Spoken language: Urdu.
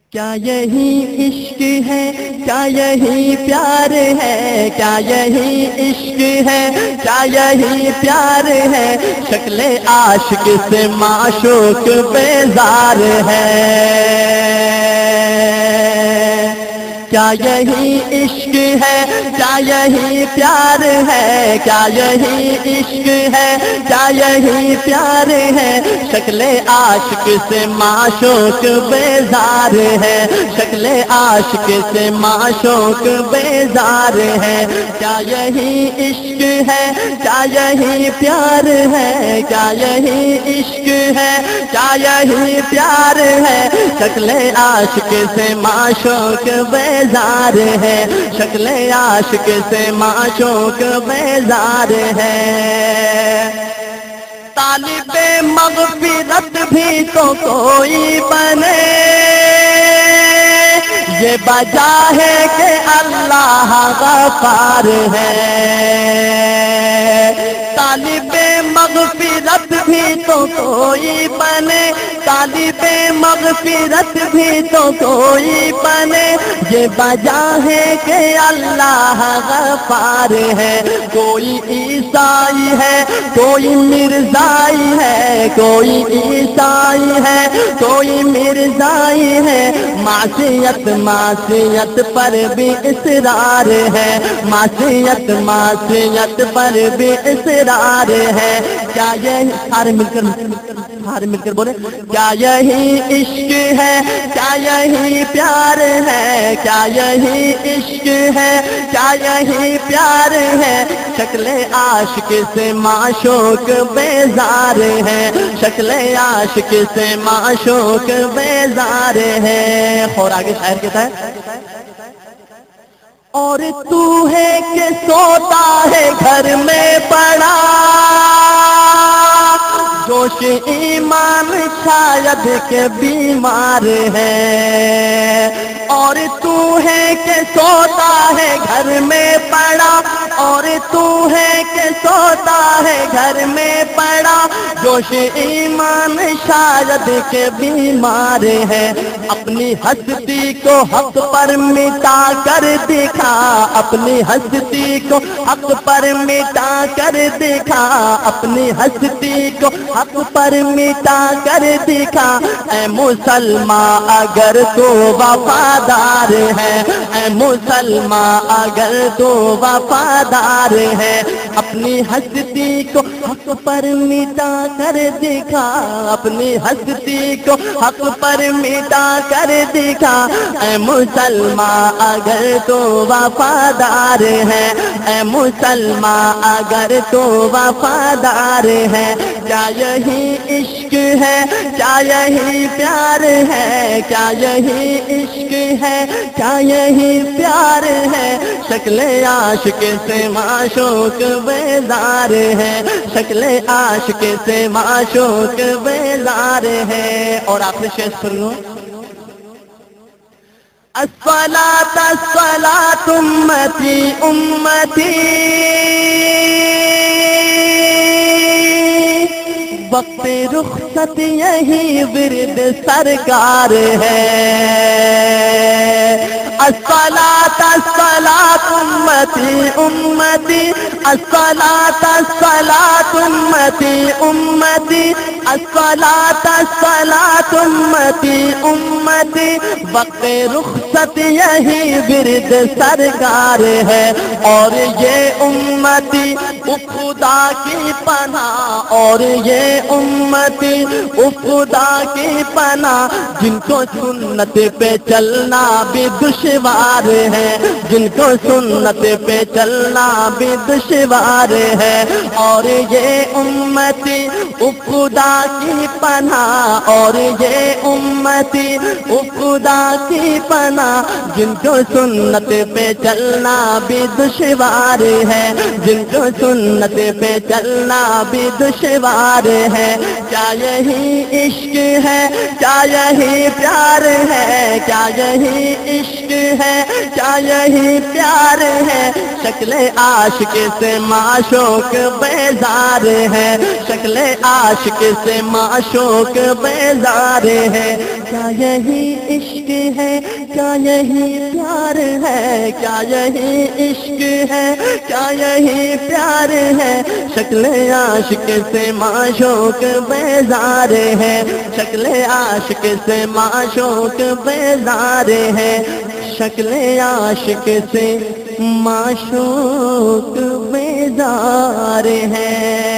کیا یہی عشق ہے، کیا یہی پیار ہے، کیا یہی عشق ہے، کیا یہی پیار ہے، شکل عاشق سے معشوق بیزار ہے۔ کیا یہی عشق ہے، کیا یہی پیار ہے، کیا یہی عشق ہے، کیا یہی پیار ہے، شکل عاشق سے معشوق بیزار ہے، شکل عاشق سے معشوق بیزار ہے۔ کیا یہی عشق ہے، کیا یہی پیار ہے، کیا یہی عشق ہے، کیا یہی پیار ہے، شکل عاشق سے معشوق بیزار ہے، شکل عاشق سے معشوق بیزار ہے۔ طالب مغفرت بھی تو کوئی بنے، یہ وجہ ہے کہ اللہ غفار ہے۔ طالب مغفرت بھی تو کوئی بنے، طالب مغفرت بھی تو کوئی بنے، یہ وجہ ہے کہ اللہ غفار ہے۔ کوئی عیسائی ہے، کوئی مرزائی ہے، کوئی عیسائی ہے، کوئی مرزائی ہے، معصیت معصیت پر بھی اصرار ہے، معصیت معصیت پر بھی اصرار ہے۔ کیا یہ سارے مل کر بولے، کیا یہی عشق ہے، کیا یہی پیار ہے، کیا یہی عشق ہے، کیا یہی پیار ہے، شکل عاشق سے معشوق بیزار ہے، شکل عاشق سے معشوق بیزار ہے۔ اور آگے شاعر کہتا ہے، اور تو ہے کہ سوتا ہے گھر میں پڑا، جوش ایمان شاید کہ بیمار ہے۔ اور تو ہے کہ سوتا ہے گھر میں پڑا، اور تو ہے کہ سوتا ہے گھر میں پڑا، جوش ایمان شاید کہ بیمار ہے۔ اپنی ہستی کو حق پر مٹا کر دکھا، اپنی ہستی کو حق پر مٹا کر دکھا، اپنی ہستی کو حق پر مٹا کر دکھا، اے مسلمان اگر تو وفادار ہے، اے مسلمان اگر تو وفادار ہے، اپنی ہستی کو حق پر مٹا کر دکھا، اپنی ہستی کو حق پر مٹا کر دکھا، اے مسلمان اگر تو وفادار ہے، اے مسلمان اگر تو وفادار ہے۔ کیا یہی عشق ہے، کیا یہی پیار ہے، کیا یہی عشق ہے، کیا یہی پیار ہے، شکل عاشق سے معشوق بیزار ہے، شکل عاشق سے معشوق بیزار ہے۔ اور آپ نے شعر سن لو، الصلاۃ الصلاۃ امتی امتی، وقت رخصت یہی ورد سرکار ہے۔ الصلاۃ الصلاۃ امتی امتی، الصلاۃ الصلاۃ امتی امتی، الصلاۃ الصلاۃ امتی امتی، وقت رخصت یہی ورد سرکار ہے۔ اور یہ امتی خدا کی پناہ، اور یہ امتی خدا کی پناہ، جن کو سنت پہ چلنا بھی دشوار ہے، جن کو سنت پہ چلنا بھی دشوار ہے۔ اور یہ امتی خدا کی پناہ، اور یہ امتی خدا کی پناہ، جن کو سنت پہ چلنا بھی دشوار ہے، جن کو سنت پہ چلنا بھی دشوار ہے۔ کیا یہی عشق ہے، کیا یہی پیار ہے، کیا یہی عشق ہے، کیا یہی پیار ہے، شکل عاشق سے معشوق بیزار ہے، شکل عاشق سے معشوق بیزار ہے۔ کیا یہی عشق ہے، کیا یہی پیار ہے، کیا یہی عشق ہے، کیا یہی پیار ہے، شکل عاشق سے معشوق بیزار ہے، شکل عاشق سے معشوق بیزار ہے، شکل عاشق سے معشوق بیزار ہے۔